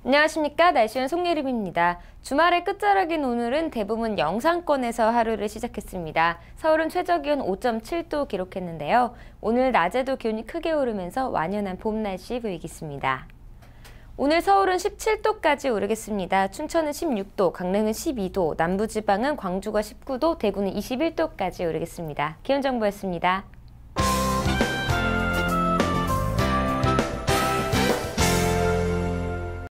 안녕하십니까. 날씨원 송예림입니다. 주말의 끝자락인 오늘은 대부분 영상권에서 하루를 시작했습니다. 서울은 최저기온 5.7도 기록했는데요. 오늘 낮에도 기온이 크게 오르면서 완연한 봄 날씨 보이겠습니다. 오늘 서울은 17도까지 오르겠습니다. 춘천은 16도, 강릉은 12도, 남부지방은 광주가 19도, 대구는 21도까지 오르겠습니다. 기온정보였습니다.